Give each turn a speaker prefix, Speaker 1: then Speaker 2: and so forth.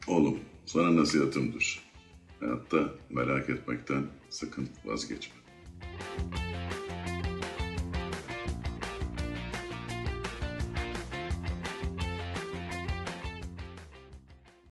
Speaker 1: Oğlum, sana nasihatımdır. Hayatta merak etmekten sakın vazgeçme.